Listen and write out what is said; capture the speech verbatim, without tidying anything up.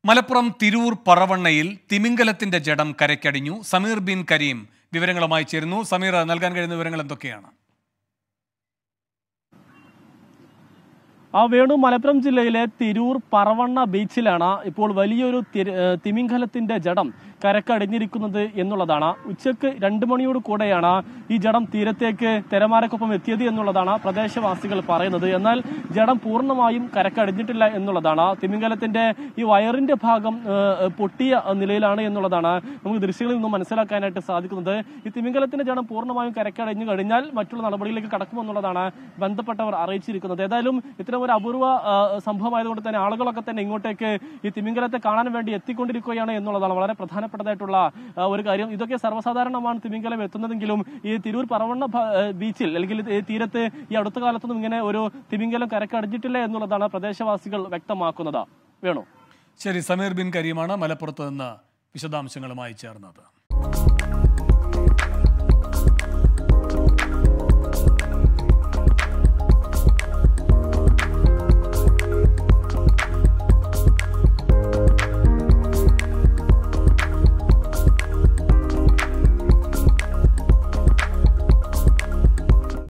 മലപ്പുറം തിരൂർ പറവണ്ണയിൽ തിമിംഗലത്തിന്റെ ജഡം കരയ്ക്കടിഞ്ഞു. സമീർ ബിൻ കരീം വിവരങ്ങളുമായി ചേരുന്നു. സമീർ, നൽകാൻ കഴിയുന്ന വിവരങ്ങൾ എന്തൊക്കെയാണ്? ആ വേണു, മലപ്പുറം ജില്ലയിലെ തിരൂർ പറവണ്ണ ബീച്ചിലാണ് ഇപ്പോൾ വലിയൊരു തിമിംഗലത്തിന്റെ ജഡം കരക്കടിഞ്ഞിരിക്കുന്നത് എന്നുള്ളതാണ്. ഉച്ചക്ക് രണ്ടു മണിയോട് കൂടെയാണ് ഈ ജഡം തീരത്തേക്ക് തിരമാലക്കൊപ്പം എത്തിയത് എന്നുള്ളതാണ് പ്രദേശവാസികൾ പറയുന്നത്. എന്നാൽ ജഡം പൂർണ്ണമായും കരക്കടിഞ്ഞിട്ടില്ല എന്നുള്ളതാണ്. തിമിംഗലത്തിന്റെ ഈ വയറിന്റെ ഭാഗം പൊട്ടിയ നിലയിലാണ് എന്നുള്ളതാണ് നമുക്ക് ദൃശ്യങ്ങളിൽ നിന്നും മനസ്സിലാക്കാനായിട്ട് സാധിക്കുന്നത്. ഈ തിമിംഗലത്തിന്റെ ജഡം പൂർണ്ണമായും കരക്കടിഞ്ഞു കഴിഞ്ഞാൽ മറ്റുള്ള നടപടികളിലേക്ക് കടക്കുമെന്നുള്ളതാണ് ബന്ധപ്പെട്ടവർ അറിയിച്ചിരിക്കുന്നത്. ഏതായാലും ഇത്തരം ഒരു അപൂർവ സംഭവമായതുകൊണ്ട് തന്നെ ആളുകളൊക്കെ തന്നെ ഇങ്ങോട്ടേക്ക് ഈ തിമിംഗലത്തെ കാണാൻ വേണ്ടി എത്തിക്കൊണ്ടിരിക്കുകയാണ് എന്നുള്ളതാണ് വളരെ പ്രധാനപ്പെട്ടതായിട്ടുള്ള ഒരു കാര്യം. ഇതൊക്കെ സർവ്വസാധാരണമാണ് തിമിംഗലം എത്തുന്നതെങ്കിലും ഈ തിരൂർ പറവണ്ണ ബീച്ചിൽ അല്ലെങ്കിൽ തീരത്ത് ഈ അടുത്ത കാലത്തൊന്നും ഇങ്ങനെ ഒരു തിമിംഗലം കരക്കടിഞ്ഞിട്ടില്ല എന്നുള്ളതാണ് പ്രദേശവാസികൾ വ്യക്തമാക്കുന്നത്. വേണു. ശരി, സമീർ ബിൻ കരീമാണ് മലപ്പുറത്ത് നിന്ന് വിശദാംശങ്ങളുമായി ചേർന്നത്.